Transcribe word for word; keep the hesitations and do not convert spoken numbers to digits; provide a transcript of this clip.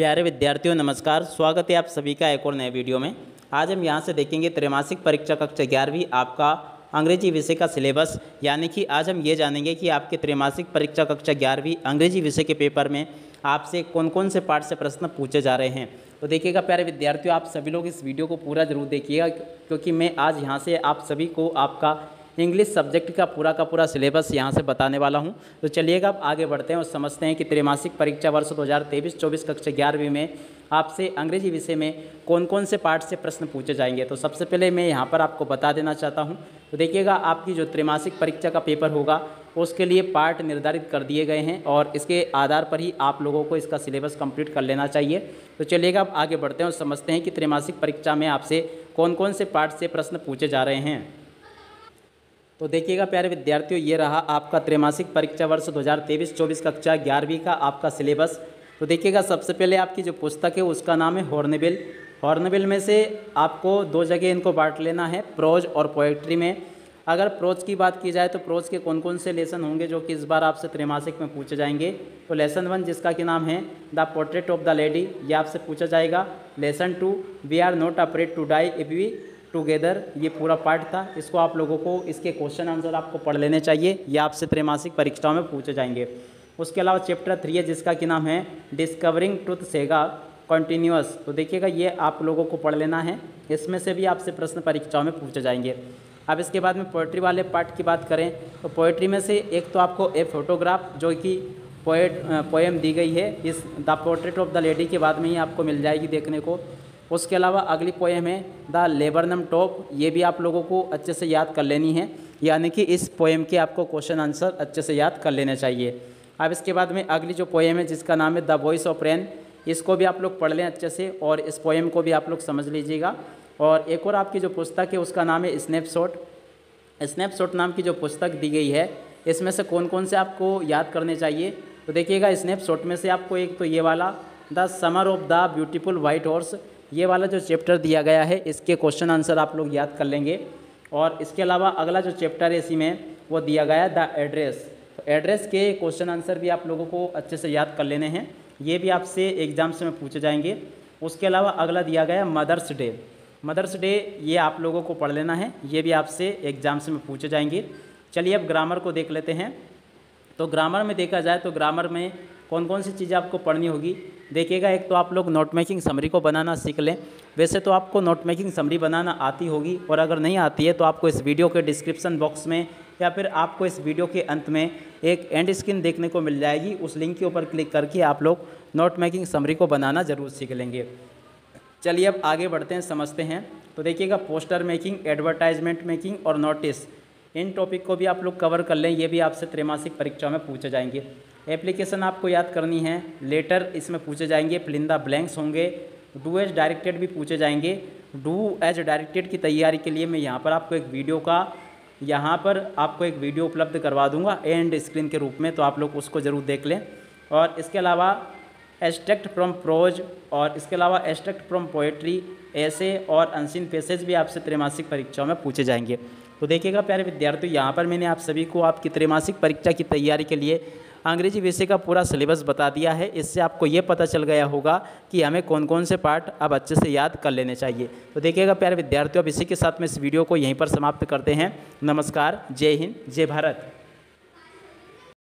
प्यारे विद्यार्थियों नमस्कार, स्वागत है आप सभी का एक और नए वीडियो में। आज हम यहां से देखेंगे त्रैमासिक परीक्षा कक्षा ग्यारहवीं आपका अंग्रेजी विषय का सिलेबस। यानी कि आज हम ये जानेंगे कि आपके त्रैमासिक परीक्षा कक्षा ग्यारहवीं अंग्रेजी विषय के पेपर में आपसे कौन कौन से पार्ट से प्रश्न पूछे जा रहे हैं। तो देखिएगा प्यारे विद्यार्थियों, आप सभी लोग इस वीडियो को पूरा जरूर देखिएगा, क्योंकि मैं आज यहाँ से आप सभी को आपका इंग्लिश सब्जेक्ट का पूरा का पूरा सिलेबस यहाँ से बताने वाला हूँ। तो चलिएगा अब आगे बढ़ते हैं और समझते हैं कि त्रैमासिक परीक्षा वर्ष दो हज़ार तेईस चौबीस कक्षा ग्यारहवीं में आपसे अंग्रेजी विषय में कौन कौन से पार्ट से प्रश्न पूछे जाएंगे। तो सबसे पहले मैं यहाँ पर आपको बता देना चाहता हूँ। तो देखिएगा, आपकी जो त्रैमासिक परीक्षा का पेपर होगा उसके लिए पार्ट निर्धारित कर दिए गए हैं और इसके आधार पर ही आप लोगों को इसका सिलेबस कंप्लीट कर लेना चाहिए। तो चलिएगा अब आगे बढ़ते हैं और समझते हैं कि त्रैमासिक परीक्षा में आपसे कौन कौन से पार्ट से प्रश्न पूछे जा रहे हैं। तो देखिएगा प्यारे विद्यार्थियों, ये रहा आपका त्रैमासिक परीक्षा वर्ष दो हज़ार तेईस चौबीस कक्षा ग्यारहवीं का आपका सिलेबस। तो देखिएगा, सबसे पहले आपकी जो पुस्तक है उसका नाम है हॉर्नबिल। हॉर्नबिल में से आपको दो जगह इनको बांट लेना है, प्रोज और पोएट्री में। अगर प्रोज की बात की जाए तो प्रोज के कौन कौन से लेसन होंगे जो कि इस बार आपसे त्रैमासिक में पूछे जाएंगे। तो लेसन वन, जिसका कि नाम है the portrait of the lady, ये आपसे पूछा जाएगा। Lesson two, we are not afraid to die if we together, ये पूरा पार्ट था। इसको आप लोगों को इसके क्वेश्चन आंसर आपको पढ़ लेने चाहिए, ये आपसे त्रैमासिक परीक्षाओं में पूछे जाएंगे। उसके अलावा चैप्टर थ्री है जिसका कि नाम है डिस्कवरिंग ट्रुथ सेगा कॉन्टीन्यूअस। तो देखिएगा, ये आप लोगों को पढ़ लेना है, इसमें से भी आपसे प्रश्न परीक्षाओं में पूछे जाएंगे। अब इसके बाद में पोएट्री वाले पार्ट की बात करें तो पोएट्री में से एक तो आपको ए फोटोग्राफ, जो कि पोएट पोएम दी गई है, इस the portrait of the lady के बाद में ही आपको मिल जाएगी देखने को। उसके अलावा अगली पोएम है द लेबरनम टॉप, ये भी आप लोगों को अच्छे से याद कर लेनी है, यानी कि इस पोएम के आपको क्वेश्चन आंसर अच्छे से याद कर लेने चाहिए। अब इसके बाद में अगली जो पोएम है जिसका नाम है द वॉइस ऑफ रेन, इसको भी आप लोग पढ़ लें अच्छे से और इस पोएम को भी आप लोग समझ लीजिएगा। और एक और आपकी जो पुस्तक है उसका नाम है स्नैपशॉट। स्नैपशॉट नाम की जो पुस्तक दी गई है, इसमें से कौन कौन से आपको याद करने चाहिए। तो देखिएगा, स्नैपशॉट में से आपको एक तो ये वाला the summer of the beautiful white horse, ये वाला जो चैप्टर दिया गया है इसके क्वेश्चन आंसर आप लोग याद कर लेंगे। और इसके अलावा अगला जो चैप्टर है इसी में वो दिया गया है द एड्रेस। तो एड्रेस के क्वेश्चन आंसर भी आप लोगों को अच्छे से याद कर लेने हैं, ये भी आपसे एग्जाम्स में पूछे जाएंगे। उसके अलावा अगला दिया गया है मदर्स डे। मदर्स डे ये आप लोगों को पढ़ लेना है, ये भी आपसे एग्जाम्स में पूछे जाएंगे। चलिए अब ग्रामर को देख लेते हैं। तो ग्रामर में देखा जाए तो ग्रामर में कौन कौन सी चीज़ें आपको पढ़नी होगी। देखिएगा, एक तो आप लोग नोट मेकिंग समरी को बनाना सीख लें। वैसे तो आपको नोट मेकिंग समरी बनाना आती होगी, और अगर नहीं आती है तो आपको इस वीडियो के डिस्क्रिप्शन बॉक्स में या फिर आपको इस वीडियो के अंत में एक एंड स्क्रीन देखने को मिल जाएगी, उस लिंक के ऊपर क्लिक करके आप लोग नोट मेकिंग समरी को बनाना ज़रूर सीख लेंगे। चलिए अब आगे बढ़ते हैं, समझते हैं। तो देखिएगा, पोस्टर मेकिंग, एडवर्टाइजमेंट मेकिंग और नोटिस, इन टॉपिक को भी आप लोग कवर कर लें, ये भी आपसे त्रैमासिक परीक्षा में पूछे जाएंगे। एप्लीकेशन आपको याद करनी है, लेटर इसमें पूछे जाएंगे, फिल इन द ब्लैंक्स होंगे, डू एज डायरेक्टेड भी पूछे जाएंगे। डू एज डायरेक्टेड की तैयारी के लिए मैं यहाँ पर आपको एक वीडियो का यहाँ पर आपको एक वीडियो उपलब्ध करवा दूंगा एंड स्क्रीन के रूप में, तो आप लोग उसको ज़रूर देख लें। और इसके अलावा एक्सट्रैक्ट फ्रॉम प्रोज, और इसके अलावा एक्सट्रैक्ट फ्रॉम पोएट्री, ऐसे और अनसीन पैसेज भी आपसे त्रैमासिक परीक्षाओं में पूछे जाएंगे। तो देखिएगा प्यारे विद्यार्थियों, यहाँ पर मैंने आप सभी को आपकी त्रैमासिक परीक्षा की तैयारी के लिए अंग्रेजी विषय का पूरा सिलेबस बता दिया है। इससे आपको ये पता चल गया होगा कि हमें कौन कौन से पार्ट अब अच्छे से याद कर लेने चाहिए। तो देखिएगा प्यारे विद्यार्थियों, अब इसी के साथ में इस वीडियो को यहीं पर समाप्त करते हैं। नमस्कार, जय हिंद, जय भारत।